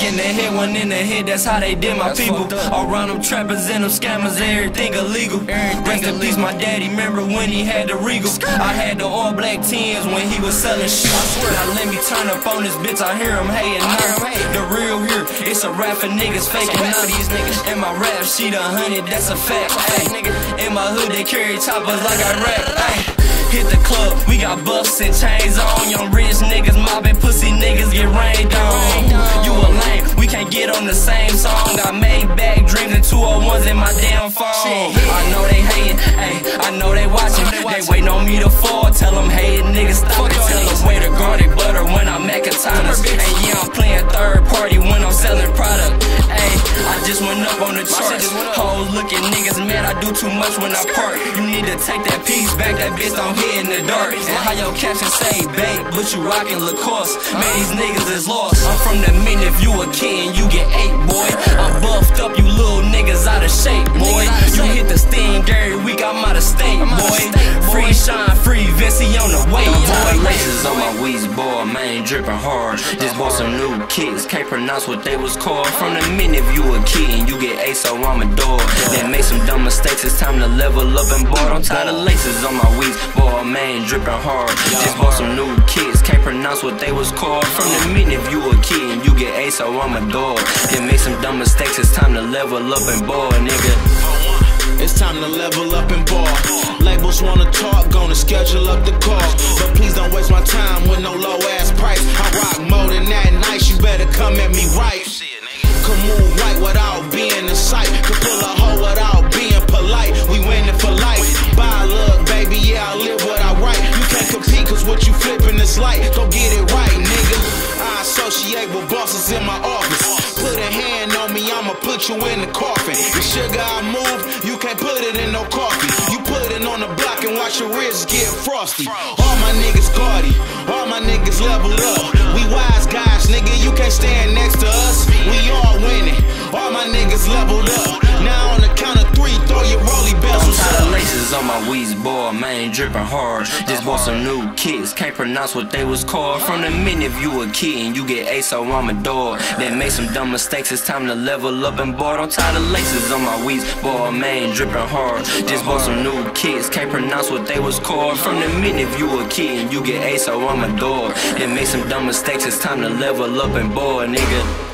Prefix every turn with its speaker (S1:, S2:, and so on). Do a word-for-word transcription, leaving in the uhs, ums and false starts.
S1: in the head, one in the head, that's how they did my people. All around them trappers and them scammers, everything illegal. Rest in peace, my daddy, remember when he had the Regal. I had the all black tens when he was selling shit. Now let me turn up on this bitch, I hear him hating now. The real here, it's a rap for niggas faking now. These niggas in my rap sheet a hundred, that's a fact. In my hood they carry choppers like I rap. Ay. Hit the club, we got buffs and chains on. Young rich niggas mobbing, pussy niggas get rained on. You a lame, we can't get on the same song. Got made back dreams and two oh ones in my damn phone. I know they hating, ayy, I know they watching. They waiting on me to fall, tell them hating niggas stop it. Tell them way to garlic butter when I'm Macatanas. And yeah, I'm playing third party when I'm selling product. Ayy, I just went up on the charts. Hoes looking niggas mad, I do too much when I park. You need to take that piece back, that bitch don't hit in the dark. And how your caption say, babe, but you rockin' Lacoste. Man, these niggas is lost. I'm from the mint, if you a kid and you get eight, boy. I'm buffed up, you little niggas out of shape, boy. You hit the steam every week, I'm out of state, boy. Free Shine, free Vinci on the way, boy. Laces on my Weez, boy, man, drippin' hard. Just bought some new kicks, can't pronounce what they was called. From the mint, if you a kid and you get eight, so I'm a dog. Then make some dumb mistakes, it's time to level up and board. I'm tired of laces on my Weez, boy, man, drippin' hard. Just bought some new kicks, can't pronounce what they was called. From the mint, if you a kid and you get eight, so I'm a dog. Then make some dumb mistakes, it's time to level up and board, nigga.
S2: It's time to level up and ball. Labels wanna talk, gonna schedule up the call. But please don't waste my time with no low ass price. I rock more than that nice, you better come at me right. Could move right without being in sight. Could pull a hoe without being polite. We winning for life. Buy a look, baby, yeah, I live what I write. You can't compete cause what you flipping is light. Go get it right, nigga. I associate with bosses in my office. Put a hand on me, I'ma put you in the coffin. The sugar I move, you can't put it in no coffee. You put it on the block and watch your wrists get frosty. All my niggas gaudy, all my niggas leveled up. We wise guys, nigga, you can't stand next to us. We all winning, all my niggas leveled up. Now on the count of three, throw your rolly bezels up.
S1: Laces on my Weez, boy, man, drippin' hard. Just bought some new kicks, can't pronounce what they was called. From the mint, if you a kid and you get eight, so I'm a dog. Then make some dumb mistakes, it's time to level up and board. I'm tired of laces on my Weez, boy, man, drippin' hard. Just bought some new kicks, can't pronounce what they was called. From the mint, if you a kid and you get eight, so I'm a dog. Then make some dumb mistakes, it's time to level up and board, nigga.